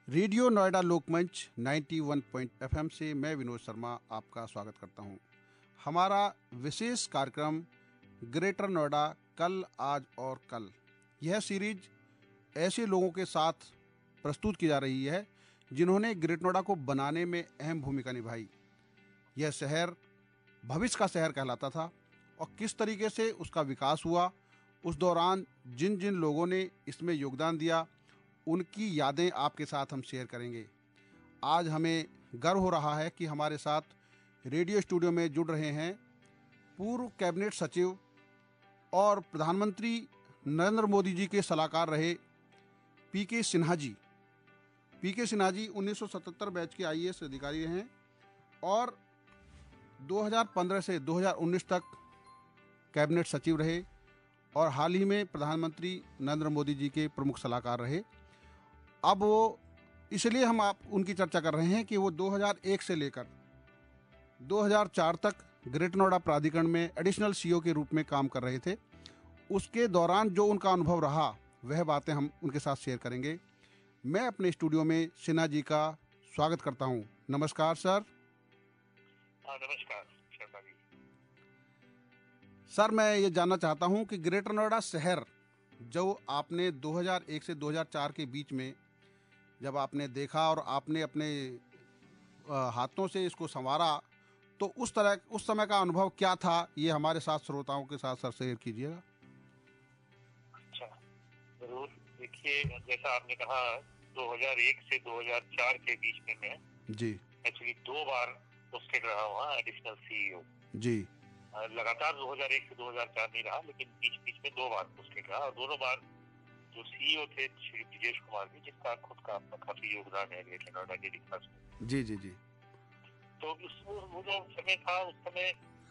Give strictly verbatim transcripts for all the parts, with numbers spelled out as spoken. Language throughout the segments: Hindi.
Radio Noida Lokmanch ninety one point F M से मैं विनोद शर्मा आपका स्वागत करता हूं। हमारा विशेष कार्यक्रम ग्रेटर नोएडा कल आज और कल, यह सीरीज ऐसे लोगों के साथ प्रस्तुत की जा रही है जिन्होंने ग्रेटर नोएडा को बनाने में अहम भूमिका निभाई। यह शहर भविष्य का शहर कहलाता था और किस तरीके से उसका विकास हुआ, उस दौरान जिन जिन लोगों ने इसमें योगदान दिया, उनकी यादें आपके साथ हम शेयर करेंगे। आज हमें गर्व हो रहा है कि हमारे साथ रेडियो स्टूडियो में जुड़ रहे हैं पूर्व कैबिनेट सचिव और प्रधानमंत्री नरेंद्र मोदी जी के सलाहकार रहे पी के सिन्हा जी। पी के सिन्हा जी उन्नीस सौ सतहत्तर बैच के आई ए एस अधिकारी हैं और दो हज़ार पंद्रह से दो हज़ार उन्नीस तक कैबिनेट सचिव रहे और हाल ही में प्रधानमंत्री नरेंद्र मोदी जी के प्रमुख सलाहकार रहे। अब वो इसलिए हम आप उनकी चर्चा कर रहे हैं कि वो दो हज़ार एक से लेकर दो हज़ार चार तक ग्रेटर नोएडा प्राधिकरण में एडिशनल सी ई ओ के रूप में काम कर रहे थे। उसके दौरान जो उनका अनुभव रहा वह बातें हम उनके साथ शेयर करेंगे। मैं अपने स्टूडियो में सिन्हा जी का स्वागत करता हूं। नमस्कार सर। हाँ, नमस्कार शर्मा जी। सर, मैं ये जानना चाहता हूं कि ग्रेटर नोएडा शहर जो आपने दो हज़ार एक से दो हज़ार चार के बीच में जब आपने देखा और आपने अपने अ, हाथों से इसको संवारा, तो उस तरह उस समय का अनुभव क्या था, ये हमारे साथ श्रोताओं के साथ सर शेयर कीजिएगा। अच्छा, जरूर। देखिए, जैसा आपने कहा, दो हज़ार एक से दो हज़ार चार के बीच में मैं जी एक्चुअली दो बार पोस्टेड रहा हूँ एडिशनल सी ई ओ। जी लगातार दो हज़ार एक से दो हज़ार चार नहीं रहा, लेकिन बीच बीच में दो बार पोस्टेड रहा और दोनों बार जो सी ई ओ थे श्री ब्रिजेश कुमार जी, जिसका खुद का अपना काफी योगदान है ग्रेटर नोएडा के विकास में। जी जी जी तो उस वो जो समय था, उस समय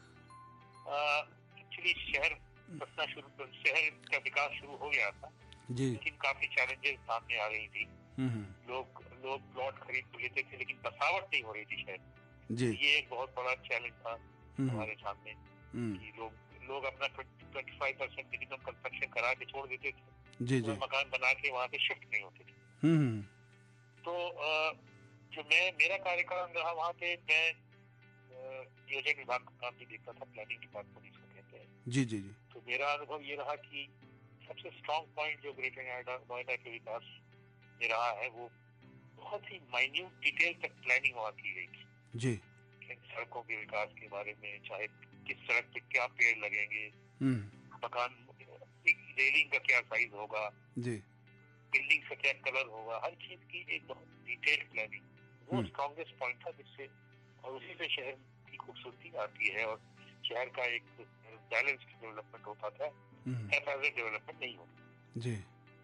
एक्चुअली शहर बसना शुरू शहर का विकास शुरू हो गया था, जी लेकिन काफी चैलेंजेस सामने आ रही थी। हम्म लोग लोग प्लॉट खरीद तो लेते थे, लेकिन बसावट नहीं हो रही थी शहर में। जी ये एक बहुत बड़ा चैलेंज था हम्म हमारे सामने हम्म कि लोग लोग अपना twenty five percent minimum construction करा के छोड़ देते थे, जी जी पूरा मकान बना के वहाँ पे शिफ्ट नहीं होते थे। हम्म तो अ, जो मैं मेरा कार्यकाल रहा वहाँ पे, मैं अ, नियोजन विभाग का काम भी देखता था, प्लानिंग डिपार्टमेंट जिसको कहते हैं। जी जी जी तो मेरा अनुभव ये रहा कि सबसे स्ट्रॉन्ग पॉइंट जो ग्रेटर नोएडा नोएडा के विकास में रहा है, वो बहुत ही माइन्यूट डिटेल तक प्लानिंग वहाँ की गई थी। जी सड़कों के विकास के बारे में, चाहे किस सड़क पे क्या पेड़ लगेंगे, हम्म मकान रेलिंग का क्या साइज होगा, जी बिल्डिंग का क्या कलर होगा, हर चीज की एक बहुत डिटेल प्लानिंग, वो हम्म स्ट्रॉन्गेस्ट पॉइंट था, जिससे और उसी से शहर की खूबसूरती आती है और शहर का एक बैलेंस्ड डेवलपमेंट होता था, हम्म हैप्पीनेस डेवलपमेंट नहीं होता। जी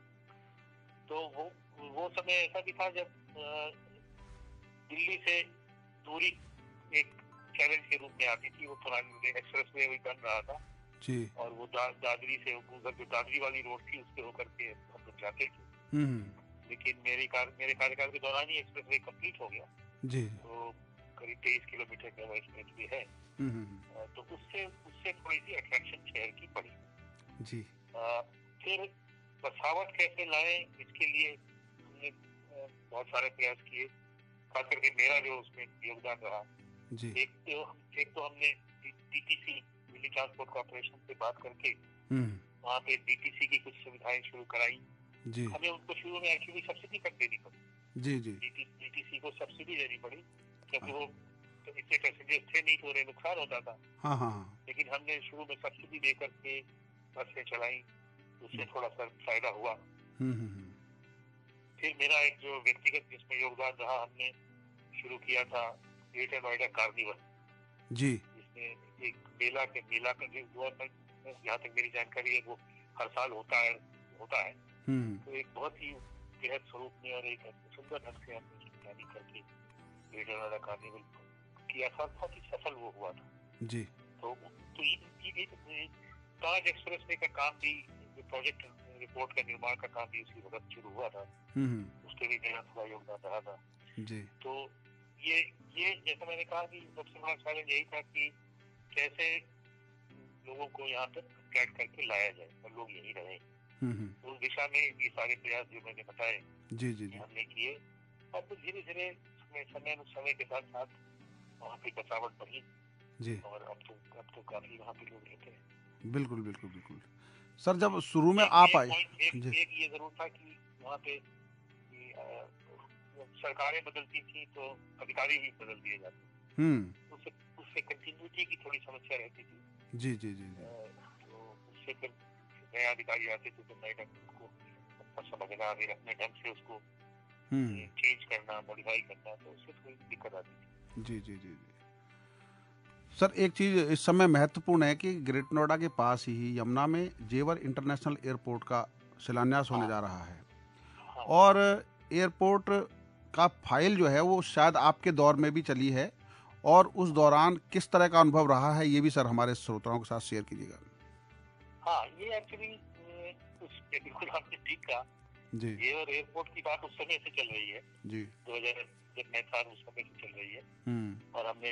तो वो वो समय ऐसा भी था जब अ, दिल्ली से दूरी एक चैलेंज के रूप में आती थी। वो पुरानी एक्सप्रेस वे बन रहा था जी और वो दा, दादरी से उधर जो दादरी वाली रोड थी उसके होकर के हम लोग जाते थे। हम्म लेकिन मेरी कार मेरे कार्यकाल के दौरान ही एक्सप्रेस वे कम्प्लीट हो गया। जी तो करीब तेईस किलोमीटर का एक्सप्रेस वे है। हम्म अ, तो उससे उससे थोड़ी सी अट्रैक्शन शहर की बढ़ी। जी अ, फिर बसावट कैसे लाए, इसके लिए हमने अ, बहुत सारे प्रयास किए, खास करके मेरा जो उसमें योगदान रहा। जी एक तो एक तो हमने D T C, Delhi transport corporation से बात करके हम्म वहाँ पे डी टी सी की कुछ सुविधाएं शुरू कराई। जी हमें उनको शुरू में एक्चुअली सब्सिडी तक देनी पड़ी, जी जी डी टी सी को सब्सिडी देनी पड़ी, क्योंकि वो तो इससे पैसेंजर थे नहीं तो उन्हें नुकसान होता था। हाँ हाँ हाँ लेकिन हमने शुरू में सब्सिडी दे करके बसें चलाई, उससे थोड़ा सा फायदा हुआ। हम्म हम्म फिर मेरा एक जो व्यक्तिगत जिसमें योगदान रहा, हमने शुरू किया था ग्रेटर नोएडा कार्निवल, जी जिसमें एक मेला के मेला का जो गवर्नमेंट, जहाँ तक मेरी जानकारी है, वो हर साल होता है होता है हम्म तो एक बहुत ही बेहद स्वरूप में और एक सुंदर ढंग से हमने उसकी प्लानिंग करके ग्रेटर नोएडा कार्निवल किया था, बहुत ही सफल वो हुआ था। जी तो तो ये, ये, ये ताज एक्सप्रेस वे का काम भी, प्रोजेक्ट रिपोर्ट का निर्माण का काम भी उसी वक्त शुरू हुआ था, हम्म उसके भी मेरा थोड़ा योगदान रहा था। जी तो ये ये जैसा मैंने कहा कि सबसे बड़ा चैलेंज यही था कि कैसे लोगों को यहाँ तक अट्रैक्ट करके लाया जाए और लोग यहीं रहे। हम्म उस दिशा में ये सारे प्रयास जो मैंने बताए जी जी जी हमने किए। और फिर धीरे धीरे समय समय समय के साथ साथ वहाँ की बसावट बढ़ी जी। और अब तो अब तो काफी वहाँ पे लोग रहते हैं। बिल्कुल बिल्कुल बिल्कुल। सर जब शुरू में एक आप एक आए। पॉइंट एक जी। एक ये जरूर था कि वहाँ पे कि, अ, सरकारें बदलती थी तो अधिकारी भी बदल दिए जाते, हम्म। उससे उससे कंटिन्यूटी की थोड़ी समस्या रहती थी। जी जी जी जी। अ, तो उससे फिर नए अधिकारी आते थे तो नए ढंग को उनको समझना, फिर अपने ढंग से उसको हम्म। चेंज करना, मॉडिफाई करना, तो उससे थोड़ी दिक्कत आती थी। जी जी जी जी। सर एक चीज़ इस समय महत्वपूर्ण है कि ग्रेट नोएडा के पास ही यमुना में जेवर इंटरनेशनल एयरपोर्ट का शिलान्यास होने हाँ जा रहा है हाँ और एयरपोर्ट का फाइल जो है वो शायद आपके दौर में भी चली है और उस दौरान किस तरह का अनुभव रहा है ये भी सर हमारे श्रोताओं के साथ शेयर कीजिएगा। हाँ, ये एक्चुअली उस बिल्कुल आपने ठीक कहा। जी ये और एयरपोर्ट की बात उस समय से चल रही है, जी। दो हजार जब मैं था उस समय से चल रही है। हम्म। और हमने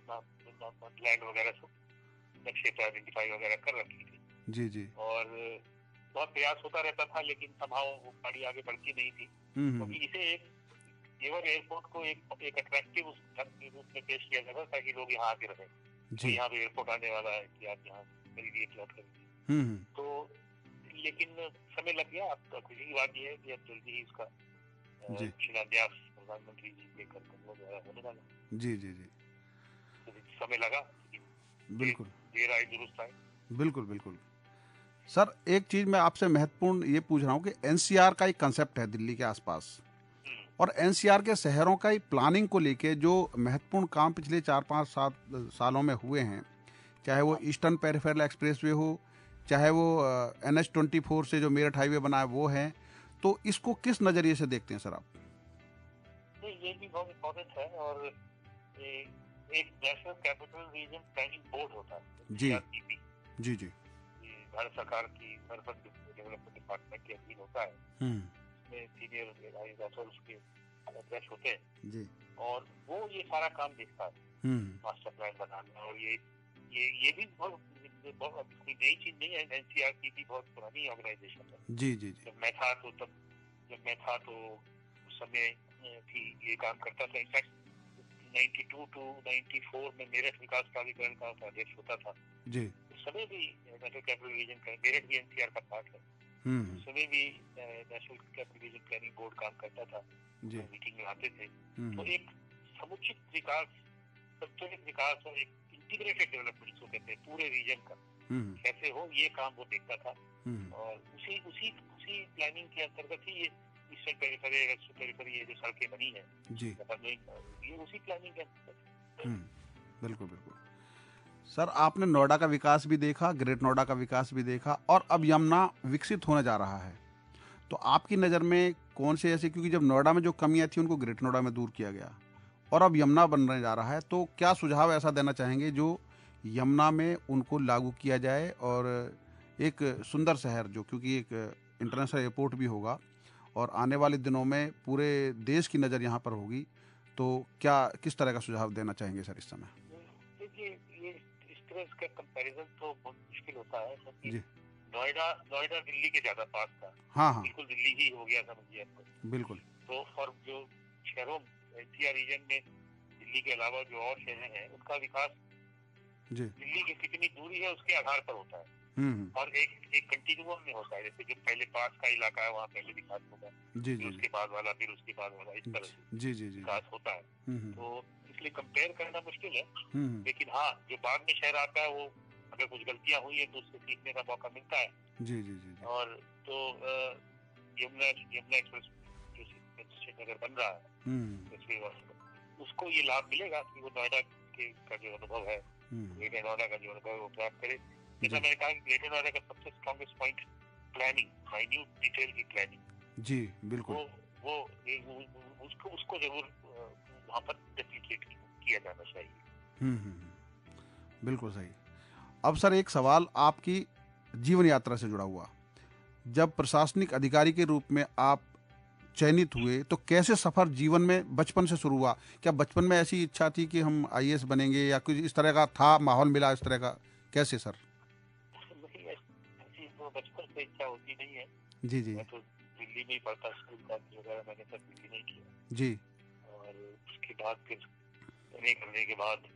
लैंड वगैरह सब नक्शे पे आइडेंटिफाई वगैरह कर रखी थी जी जी। और बहुत प्रयास होता रहता था, लेकिन संभाव वो गाड़ी आगे बढ़ती नहीं थी, हम्म क्योंकि हम्म। इसे एक जेवर एयरपोर्ट को एक एक अट्रैक्टिव उस ढंग के रूप में पेश किया जाता ताकि लोग यहाँ आके रहें, तो जी। यहाँ पे एयरपोर्ट आने वाला है कि आप यहाँ खरीदिए, प्लॉट खरीदिए। हम्म हम्म। तो लेकिन समय लग गया। अब तो खुशी की बात यह है कि अब जल्दी ही उसका अ, जी शिलान्यास प्रधानमंत्री जी के कर द्वारा होने वाला है। जी जी जी। तो समय लगा, लेकिन देर बिल्कुल देर आए दुरुस्त आए। बिल्कुल बिल्कुल। सर एक चीज़ मैं आपसे महत्वपूर्ण ये पूछ रहा हूँ कि एनसीआर का एक कंसेप्ट है दिल्ली के आसपास हम्म, और एनसीआर के शहरों का प्लानिंग को लेके जो महत्वपूर्ण काम पिछले चार पाँच सात सालों में हुए हैं, चाहे वो हाँ, ईस्टर्न पेरिफेरल एक्सप्रेसवे हो, चाहे वो एन एच ट्वेंटी फोर से जो मेरठ हाईवे बना है वो है, तो इसको किस नज़रिए से देखते हैं सर आप? नहीं, ये भी बहुत इम्पोर्टेंट है। और ये एक national capital region planning board होता है, जी सीआरपीबी, जी जी। ये भारत सरकार की अर्बन डेवलपमेंट डिपार्टमेंट के अधीन होता है। हम्म। इसमें सीनियर ऑफिसर उसके अध्यक्ष होते हैं जी। और वो ये सारा काम देखता है, हम्म। मास्टर प्लान बनाना। और ये ये ये भी बहुत बहुत कोई नई चीज नहीं है। एनसीआरपी भी बहुत पुरानी ऑर्गेनाइजेशन है। जी जी जी। जब मैं था तो तब जब मैं था तो उस समय भी ये काम करता था। इनफैक्ट बानवे टू चौरानवे में मेरठ विकास प्राधिकरण का अध्यक्ष होता था। जी। उस समय भी नेशनल कैपिटल रीजन का, मेरठ भी एनसीआर का पार्ट है, हम्म। उस समय भी national capital region planning board काम करता था, जी। मीटिंग में आते थे। हम्म। तो एक समुचित विकास, संतुलित विकास और एक इंटीग्रेटेड डेवलपमेंट जिसको कहते हैं पूरे रीजन का हम्म। कैसे हो, ये काम वो देखता था। हम्म। और उसी उसी उसी प्लानिंग के अंतर्गत ही ये ईस्टर्न पेरिफेरी, वेस्टर्न पेरिफेरी, ये जो सड़कें बनी है, जी। ये उसी प्लानिंग के अंतर्गत। हम्म। बिल्कुल बिल्कुल। सर आपने नोएडा का विकास भी देखा, ग्रेट नोएडा का विकास भी देखा और अब यमुना विकसित होने जा रहा है, तो आपकी नज़र में कौन से ऐसे, क्योंकि जब नोएडा में जो कमियां थी उनको ग्रेट नोएडा में दूर किया गया और अब यमुना बनने जा रहा है, तो क्या सुझाव ऐसा देना चाहेंगे जो यमुना में उनको लागू किया जाए और एक सुंदर शहर जो, क्योंकि एक इंटरनेशनल एयरपोर्ट भी होगा और आने वाले दिनों में पूरे देश की नज़र यहाँ पर होगी, तो क्या किस तरह का सुझाव देना चाहेंगे सर इस समय? देखिए, ये इस तरह का कंपैरिजन तो बहुत मुश्किल होता है, क्योंकि जी। नोएडा नोएडा दिल्ली के ज्यादा पास था। हाँ हाँ बिल्कुल दिल्ली ही हो गया समझिए आपको। बिल्कुल। तो और जो शहरों एनसीआर रीजन में दिल्ली के अलावा जो और शहर हैं, उनका विकास जी। दिल्ली की कितनी दूरी है उसके आधार पर होता है हम्म। और एक एक कंटिन्यूअम में होता है। जैसे जो पहले पास का इलाका है वहाँ पहले विकास होगा, जी फिर जी उसके बाद वाला, फिर उसके बाद वाला, इस तरह से जी जी जी। विकास होता है। हम्म तो इसलिए कंपेयर करना मुश्किल है। हम्म। लेकिन हाँ, जो बाद में शहर आता है वो अगर कुछ गलतियां हुई है तो उससे सीखने का मौका मिलता है। जी जी जी जी। और तो अ, यमुना यमुना एक्सप्रेस जो श्रीनगर बन रहा है, हम्म एक्सप्रेस वे, उसको ये लाभ मिलेगा कि वो नोएडा के का जो अनुभव है, हम्म। ग्रेटर नोएडा का जो अनुभव है वो प्राप्त करे। जी। जैसा मैंने कहा कि ग्रेटर नोएडा का सबसे strongest point planning, minute detail की प्लानिंग, जी बिल्कुल। वो वो ये- वो- वो- उसको उसको जरूर अ, वहाँ पर रेप्लिकेट किया जाना चाहिए। हम्म हम्म हम्म। बिल्कुल सही। अब सर एक सवाल आपकी जीवन यात्रा से जुड़ा हुआ, जब प्रशासनिक अधिकारी के रूप में आप चयनित हुए तो कैसे सफर जीवन में बचपन से शुरू हुआ? क्या बचपन में ऐसी इच्छा थी कि हम आई ए एस बनेंगे या कुछ इस तरह का था, माहौल मिला इस तरह का, कैसे सर? नहीं, ऐसी तो बचपन से इच्छा होती नहीं है। जी जी मैं तो दिल्ली में ही पढ़ता, स्कूल कॉलेज वगैरह मैंने सब दिल्ली में ही किया। जी। बाद फिर एम ए करने के बाद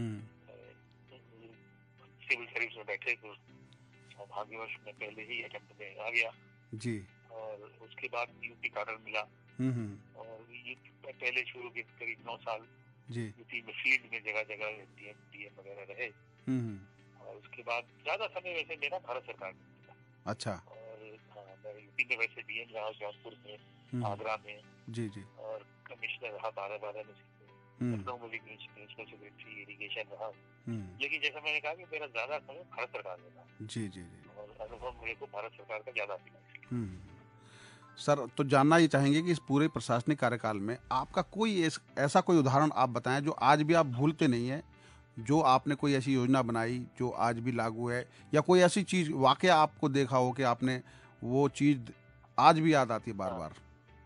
सिविल सर्विस में बैठे तो भाग्यवश में पहले ही अटेम्प्ट में आ गया जी। और उसके बाद यूपी का ऑर्डर मिला और ये पहले शुरू के करीब नौ साल जी यूपी में फील्ड में जगह जगह डीएम डीएम वगैरह रहे। और उसके बाद ज्यादा समय वैसे मेरा भारत सरकार में मिला। अच्छा। और मैं यूपी में वैसे डीएम रहा जौनपुर में, आगरा में जी जी और कमिश्नर रहा बारह बारह में, लखनऊ में भी म्यूनिसिपल सेक्रेटरी इरिगेशन रहा। लेकिन जैसा मैंने कहा कि मेरा ज्यादा समय भारत सरकार में था। जी जी जी और अनुभव मेरे को भारत सरकार का ज्यादा मिला। सर, तो जानना ही चाहेंगे कि इस पूरे प्रशासनिक कार्यकाल में आपका कोई ऐसा कोई उदाहरण आप बताएं जो आज भी आप भूलते नहीं है, जो आपने कोई ऐसी योजना बनाई जो आज भी लागू है, या कोई ऐसी चीज वाकया आपको देखा हो कि आपने वो चीज आज भी याद आती है बार बार।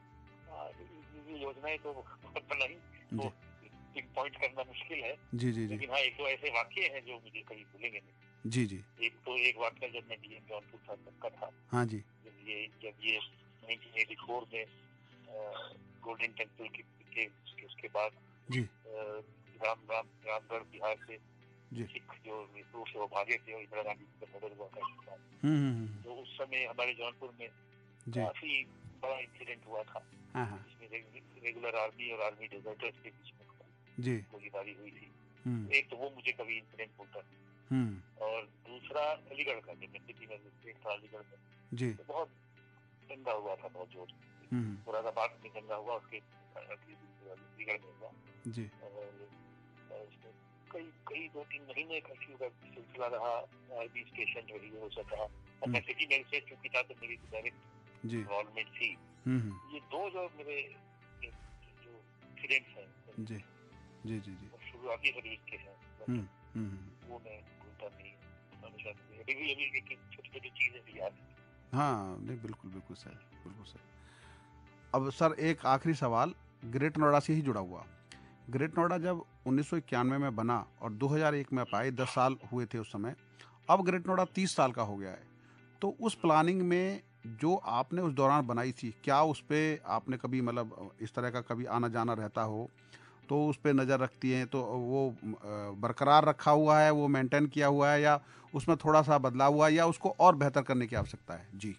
योजनाएं तो बहुत बनाई, तो पॉइंट करना मुश्किल है। जी जी जी। लेकिन हाँ, एक तो ऐसे वाक्य हैं जो मुझे कभी भूलेंगे नहीं। जी जी। एक तो एक वाक्य जब मैं डीएम जौनपुर था तब का था। हाँ जी। जब ये जब ये नाइनटीन एटी फोर में गोल्डन टेम्पल के, के उसके, उसके बाद जी राम राम रामगढ़ बिहार से जी सिख जो रूप से वो भागे थे और इंदिरा गांधी का मर्डर हुआ था। तो उस समय हमारे जौनपुर में काफी बड़ा इंसिडेंट हुआ था, जिसमें रेगुलर आर्मी और आर्मी डिजर्टर्स के बीच में जी गोलीबारी हुई थी। एक तो वो मुझे कभी इंसिडेंट बोलता है, और दूसरा अलीगढ़ का, जब मैं सिटी में था अलीगढ़ में जी तो बहुत गंदा हुआ था, बहुत जोर से। मुरादाबाद में गंदा हुआ, उसके अलीगढ़ में हुआ जी। और कई कई दो तीन महीने कर्फ्यू का सिलसिला रहा, आर्मी स्टेशन जो ही हो सका। और मैं सिटी मजिस्ट्रेट चूंकि था तो मेरी डायरेक्ट इन्वॉल्वमेंट थी। ये दो जो मेरे जो इंसिडेंट्स हैं जी जी जी जी शुरुआती सर्विस के हैं, वो मैं भूलता नहीं। हमेशा अभी भी अभी छोटी छोटी चीजें भी याद है। हाँ नहीं, बिल्कुल बिल्कुल सही, बिल्कुल सही। अब सर एक आखिरी सवाल ग्रेट नोएडा से ही जुड़ा हुआ। ग्रेट नोएडा जब उन्नीस सौ इक्यानवे में बना और दो हज़ार एक में पाए, दस साल हुए थे उस समय। अब ग्रेट नोएडा तीस साल का हो गया है। तो उस प्लानिंग में जो आपने उस दौरान बनाई थी, क्या उस पर आपने कभी मतलब इस तरह का कभी आना जाना रहता हो तो उस पर नज़र रखती हैं, तो वो बरकरार रखा हुआ है, वो मेंटेन किया हुआ है, या उसमें थोड़ा सा बदलाव हुआ है, या उसको और बेहतर करने की आवश्यकता है? जी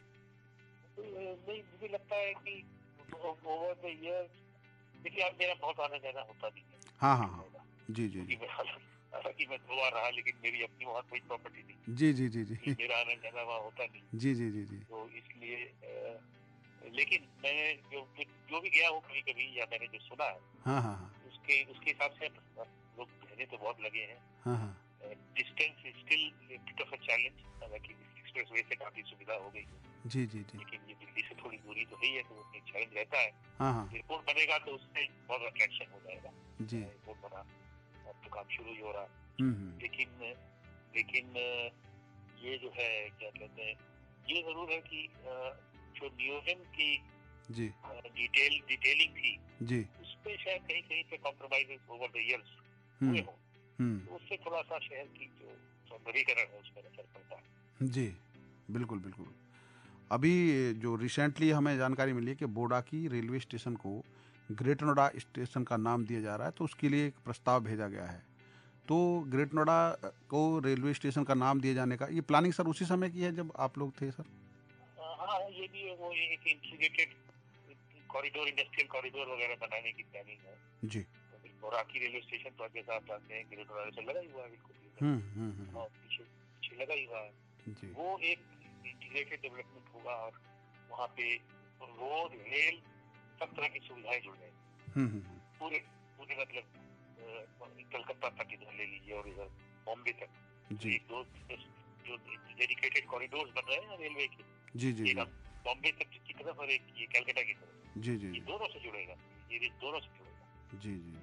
नहीं, मुझे लगता है कि ओवर द ईयर देखिए आप मेरा बहुत आना जाना होता नहीं है। हाँ हाँ हाँ जी जी जी। हालांकि मैं दो बार रहा, लेकिन मेरी अपनी वहाँ कोई प्रॉपर्टी नहीं। जी जी जी जी मेरा आना जाना वहाँ होता नहीं। जी जी जी जी। तो इसलिए लेकिन मैं जो जो भी गया हूँ कभी कभी, या मैंने जो सुना है, हाँ हाँ हाँ उसके उसके हिसाब से लोग कहने तो बहुत लगे हैं। हाँ हाँ distance is still bit of a challenge. हालांकि एक्सप्रेसवे से काफी सुविधा हो गई है, जी जी जी, लेकिन ये दिल्ली से थोड़ी दूरी तो है, तो उसमें चैलेंज रहता है। हाँ हाँ एयरपोर्ट बनेगा तो उससे बहुत अट्रैक्शन हो जाएगा। जी एयरपोर्ट बना, अब तो काम शुरू ही हो रहा है। हम्म लेकिन लेकिन ये जो है क्या कहते हैं, ये जरूर है कि जो नियोजन की जी डिटेल डिटेलिंग थी जी, उस पे शायद कहीं कहीं पे कॉम्प्रोमाइजेस ओवर द इयर्स हुए हों, तो उससे थोड़ा सा शहर की जो सौंदर्यीकरण है उस पर असर पड़ता है। जी बिल्कुल बिल्कुल। अभी जो रिसेंटली हमें जानकारी मिली है कि बोडा की रेलवे स्टेशन को ग्रेट नोएडा स्टेशन का नाम दिया जा रहा है, तो उसके लिए एक प्रस्ताव भेजा गया है। तो ग्रेट नोएडा को रेलवे स्टेशन का नाम दिए जाने का ये प्लानिंग सर उसी समय की है जब आप लोग थे सर? हाँ, ये भी है, वो एक इंटीग्रेटेड कॉरिडोर, इंडस्ट्रियल कॉरिडोर वगैरह बनाने की प्लानिंग है जी। बोराकी रेलवे स्टेशन तो जैसा आप जानते हैं ग्रेट नोएडा से लगा ही हुआ है बिल्कुल, हम्म हम्म और पीछे पीछे लगा ही हुआ है जी। वो एक इंटीग्रेटेड डेवलपमेंट होगा और वहाँ पे रोड, रेल, सब तरह की सुविधाएं जुड़ जाएंगी। पूरे पूरे मतलब कलकत्ता तक इधर ले लीजिए और इधर बॉम्बे तक जी। एक दो जो डेडिकेटेड कॉरिडोर्स बन रहे हैं रेलवे के, जी जी, एक बॉम्बे तक की तरफ और एक ये कलकत्ता की तरफ, जी जी, ये दोनों से जुड़ेगा, ये दोनों से जुड़ेगा। जी जी।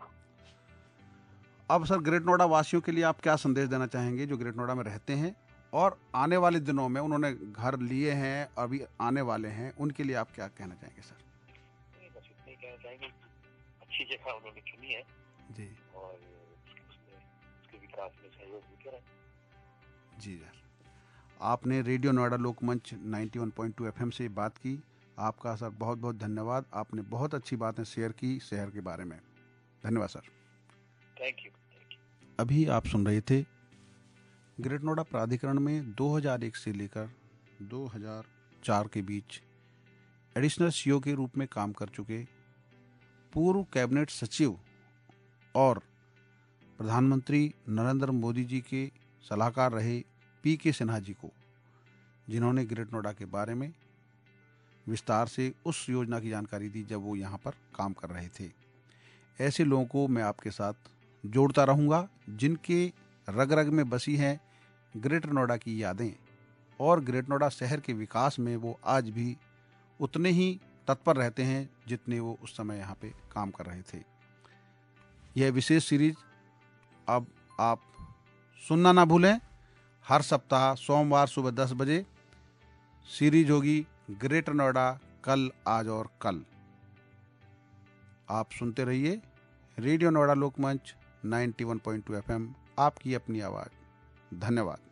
अब सर ग्रेट नोएडा वासियों के लिए आप क्या संदेश देना चाहेंगे जो ग्रेट नोएडा में रहते हैं और आने वाले दिनों में उन्होंने घर लिए हैं, अभी आने वाले हैं, उनके लिए आप क्या कहना चाहेंगे सर? बस इतना ही कहना चाहेंगे, अच्छी जगह उन्होंने चुनी है जी, और उसमें उसके विकास में सहयोग भी करें। जी सर, आपने रेडियो नोएडा लोकमंच इक्यानवे पॉइंट दो एफएम से बात की। आपका सर बहुत बहुत धन्यवाद। आपने बहुत अच्छी बातें शेयर की शहर के बारे में। धन्यवाद सर। Thank you. अभी आप सुन रहे थे ग्रेटर नोएडा प्राधिकरण में दो हज़ार एक से लेकर दो हज़ार चार के बीच एडिशनल सीईओ के रूप में काम कर चुके पूर्व कैबिनेट सचिव और प्रधानमंत्री नरेंद्र मोदी जी के सलाहकार रहे पी के सिन्हा जी को, जिन्होंने ग्रेटर नोएडा के बारे में विस्तार से उस योजना की जानकारी दी जब वो यहाँ पर काम कर रहे थे। ऐसे लोगों को मैं आपके साथ जोड़ता रहूँगा जिनके रग रग में बसी हैं ग्रेटर नोएडा की यादें, और ग्रेटर नोएडा शहर के विकास में वो आज भी उतने ही तत्पर रहते हैं जितने वो उस समय यहाँ पे काम कर रहे थे। यह विशेष सीरीज अब आप सुनना ना भूलें। हर सप्ताह सोमवार सुबह दस बजे सीरीज होगी ग्रेटर नोएडा कल, आज और कल। आप सुनते रहिए रेडियो नोएडा लोकमंच इक्यानवे पॉइंट दो एफएम, आपकी अपनी आवाज़। धन्यवाद।